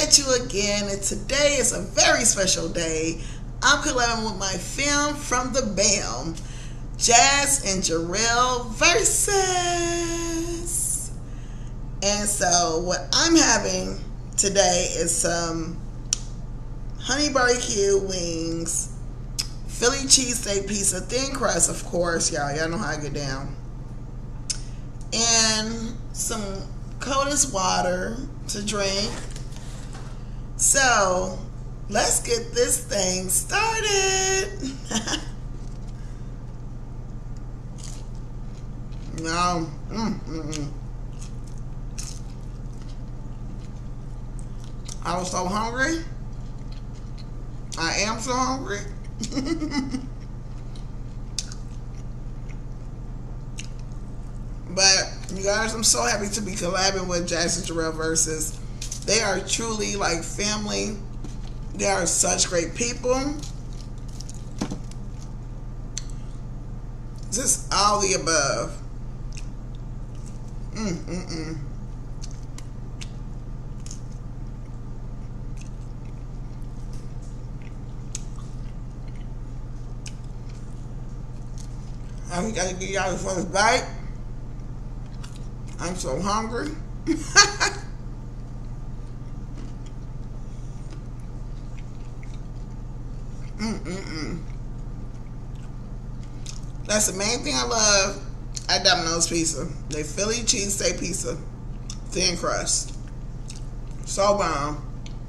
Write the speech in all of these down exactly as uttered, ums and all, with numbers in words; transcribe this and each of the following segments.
at you again, and today is a very special day. I'm collabing with my fam from the B A M, Jazz and Jarrell versus. And so what I'm having today is some honey barbecue wings, Philly cheesesteak pizza, thin crust, of course, y'all. Y'all know how I get down. And some cold as water to drink. So let's get this thing started. No. Mm, mm, mm. I was so hungry. I am so hungry. But you guys, I'm so happy to be collabing with Jazz and Jarrell versus. They are truly like family. They are such great people. Just all the above. Mm, mm, mm. I gotta get y'all the first bite. I'm so hungry. Mm-mm-mm. That's the main thing I love at Domino's Pizza. They Philly cheesesteak pizza, thin crust, so bomb.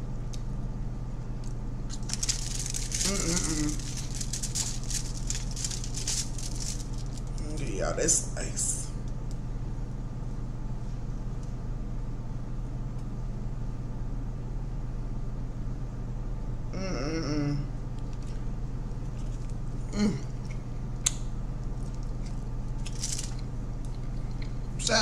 Mm-mm-mm. Give y'all this ice. Mm-mm-mm. Mm. So,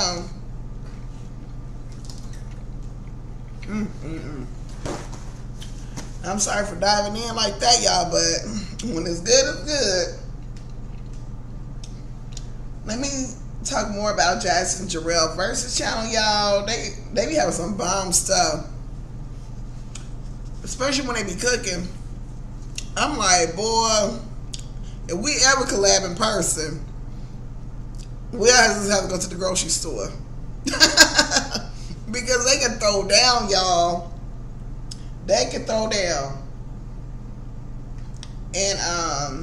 mm, mm, mm. I'm sorry for diving in like that, y'all, but when it's good, it's good. Let me talk more about Jazz and Jarrell versus channel, y'all. They they be having some bomb stuff, especially when they be cooking. I'm like, boy, if we ever collab in person, we just have to go to the grocery store. Because they can throw down, y'all. They can throw down. And um,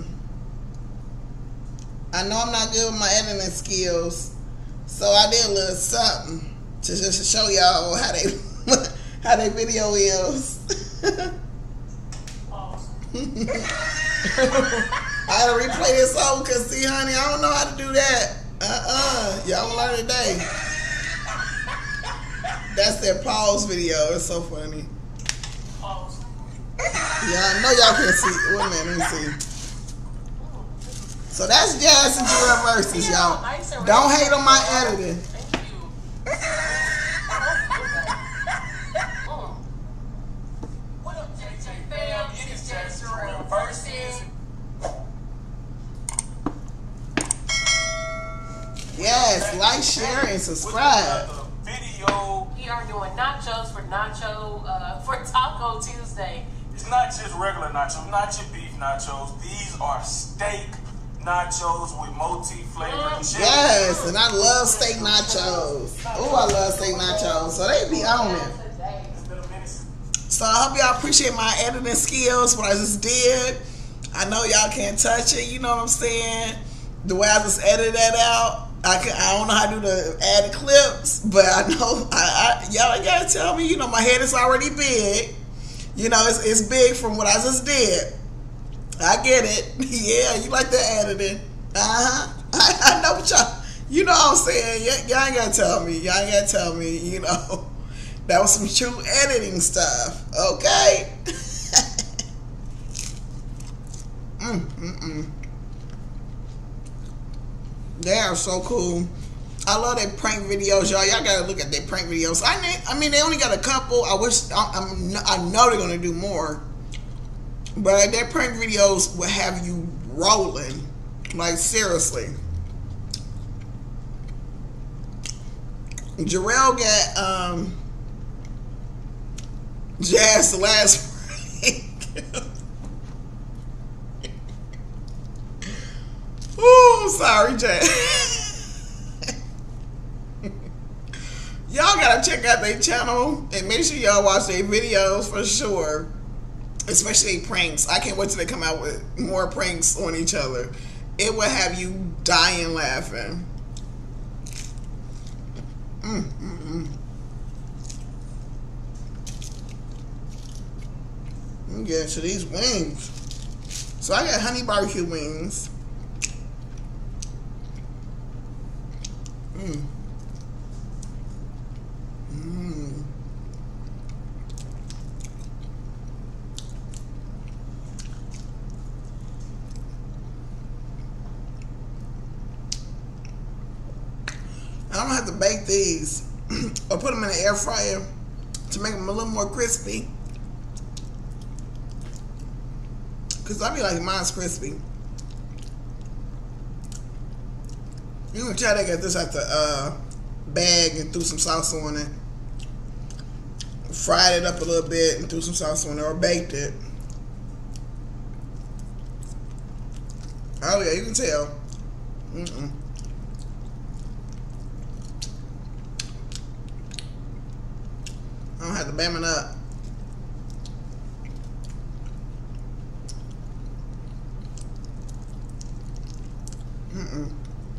I know I'm not good with my editing skills, so I did a little something to just show y'all how they how they video is. I gotta replay this over because, see, honey, I don't know how to do that. Uh-uh. Y'all learn today. That's their pause video. It's so funny. Pause. Yeah, I know y'all can't see. Wait a minute, let me see. So that's Jazz and Jarrell versus, y'all. Don't hate on my editing. What up, J J fam? It is Jazz and Jarrell versus. Yes, like, share, and subscribe. Video. We are doing nachos for Nacho uh, for Taco Tuesday. It's not just regular nachos, not your beef nachos. These are steak nachos with multi-flavored mm. chicken. Yes, and I love steak nachos. Oh, I love steak nachos. So they be on it. So I hope y'all appreciate my editing skills, what I just did. I know y'all can't touch it, you know what I'm saying? The way I just edited that out. I, can, I don't know how to do the add clips, but I know I, I, y'all gotta tell me. You know, my head is already big. You know, it's, it's big from what I just did. I get it. Yeah, you like the editing. Uh huh. I, I know what y'all. You know what I'm saying? Y'all ain't gotta tell me. Y'all ain't gotta tell me. You know, that was some true editing stuff. Okay. mm mm mm. They are so cool. I love their prank videos, y'all. Y'all gotta look at their prank videos. I mean, I mean, they only got a couple. I wish I, I'm, I know they're gonna do more, but their prank videos will have you rolling, like seriously. Jarrell got um, Jazz the last break. Ooh, sorry, Jazz. Y'all gotta check out their channel and make sure y'all watch their videos for sure. Especially pranks. I can't wait till they come out with more pranks on each other. It will have you dying laughing. Mm, mm, mm. I'm getting to these wings. So I got honey barbecue wings. Mm. Mm. I'm gonna have to bake these or put them in the air fryer to make them a little more crispy. Cause I be like mine's crispy. You can try to get this out the uh, bag and threw some sauce on it. Fried it up a little bit and threw some sauce on it, or baked it. Oh yeah, you can tell. Mm-mm. I don't have to bam it up. Mm-mm.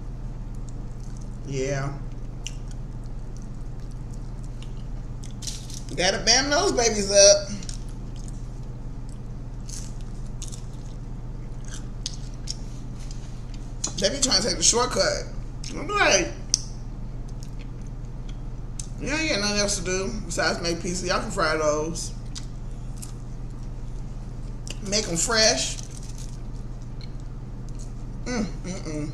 Yeah. Gotta bam those babies up. They be trying to take the shortcut. I'm like, you ain't got nothing else to do besides make pizza. Y'all can fry those. Make them fresh. Mm, mm, mm.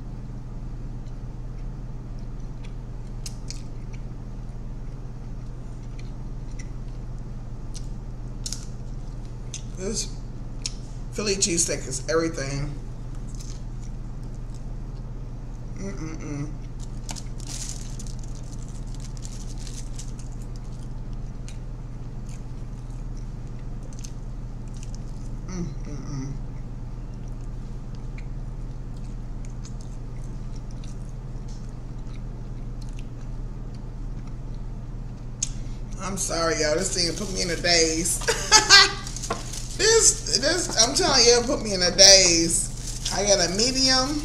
This Philly cheesesteak is everything. Mm, mm, mm. Mm, mm, mm. I'm sorry, y'all. This thing put me in a daze. this, this, I'm telling you, it put me in a daze. I got a medium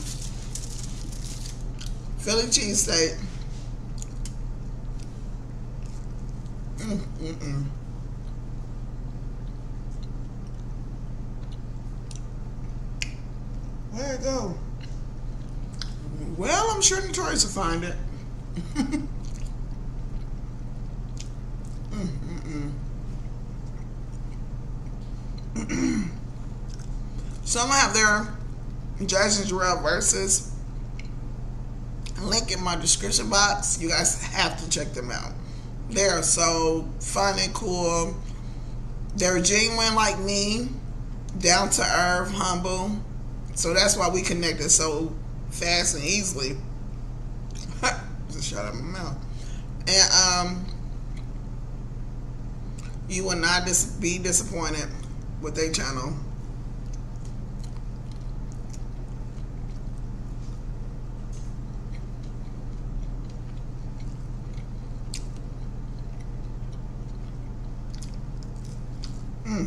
Philly cheesesteak. Mm, mm, mm. Where'd it go? Well, I'm sure Notorious will find it. mm, mm, mm. So I'm gonna have their Jazz and Jarrell verses link in my description box. You guys have to check them out. They are so fun and cool. They're genuine like me, down to earth, humble. So that's why we connected so fast and easily. Just shut up my mouth. And um, you will not dis be disappointed with their channel. Mm.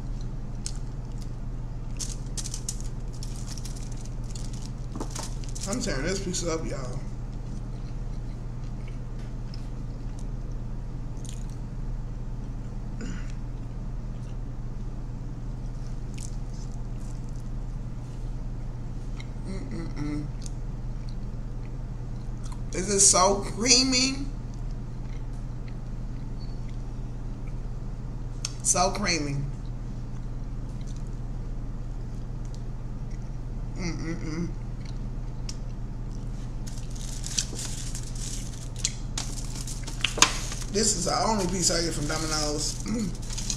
I'm tearing this piece up, y'all. Mm-mm-mm. This is so creamy. So creamy. Mm-mm-mm. This is the only piece I get from Domino's. Mm.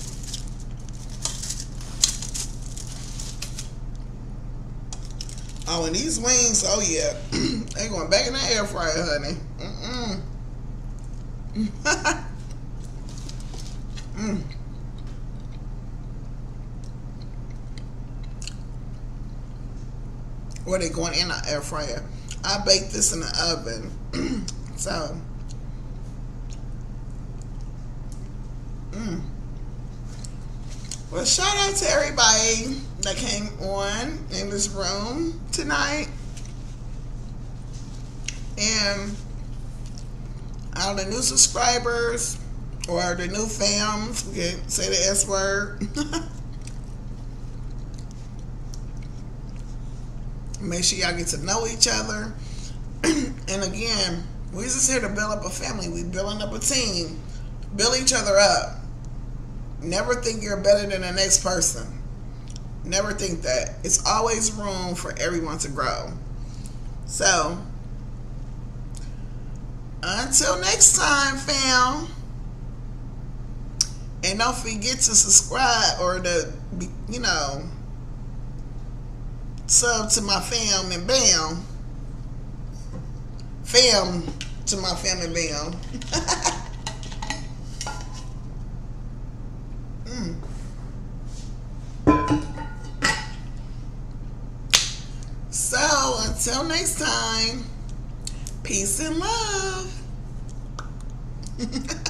Oh, and these wings, oh yeah. They going back in the air fryer, honey. Mm-mm. mm. or they're going in an air fryer. I baked this in the oven. So, mm. Well, shout out to everybody that came on in this room tonight. And all the new subscribers or the new fams, we can say the S word. Make sure y'all get to know each other. And again, we just here to build up a family. We building up a team. Build each other up. Never think you're better than the next person. Never think that. It's always room for everyone to grow. So, until next time, fam. And don't forget to subscribe or to, you know, sub to my fam and bam. Fam to my fam and bam. mm. So, until next time, peace and love.